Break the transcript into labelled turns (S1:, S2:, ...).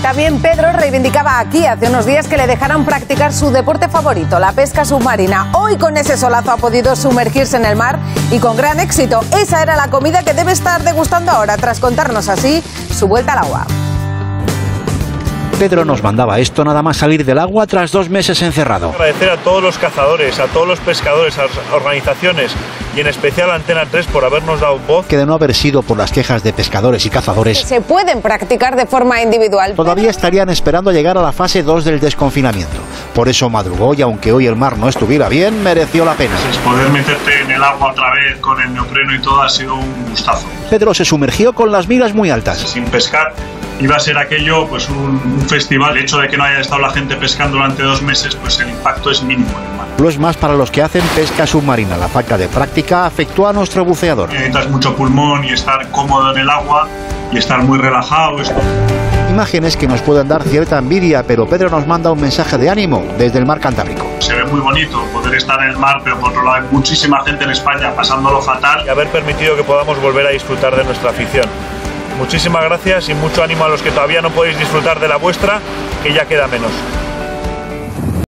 S1: También Pedro reivindicaba aquí hace unos días que le dejaran practicar su deporte favorito, la pesca submarina. Hoy con ese solazo ha podido sumergirse en el mar y con gran éxito. Esa era la comida que debe estar degustando ahora tras contarnos así su vuelta al agua.
S2: Pedro nos mandaba esto nada más salir del agua tras 2 meses encerrado.
S3: Agradecer a todos los cazadores, a todos los pescadores, a las organizaciones y en especial a Antena 3 por habernos dado voz.
S2: Que de no haber sido por las quejas de pescadores y cazadores,
S1: Se pueden practicar de forma individual.
S2: todavía estarían esperando llegar a la fase 2 del desconfinamiento. Por eso madrugó y aunque hoy el mar no estuviera bien, mereció la pena.
S4: Poder meterte en el agua otra vez con el neopreno y todo ha sido un gustazo.
S2: Pedro se sumergió con las miras muy altas.
S4: Sin pescar iba a ser aquello pues un festival. El hecho de que no haya estado la gente pescando durante 2 meses, pues el impacto es mínimo en el mar.
S2: Lo es más para los que hacen pesca submarina. La falta de práctica afectó a nuestro buceador.
S4: Necesitas mucho pulmón y estar cómodo en el agua y estar muy relajado.
S2: Imágenes que nos pueden dar cierta envidia, pero Pedro nos manda un mensaje de ánimo desde el mar Cantábrico.
S4: Se ve muy bonito poder estar en el mar, pero por otro lado hay muchísima gente en España pasándolo fatal.
S3: Y haber permitido que podamos volver a disfrutar de nuestra afición. Muchísimas gracias y mucho ánimo a los que todavía no podéis disfrutar de la vuestra, que ya queda menos.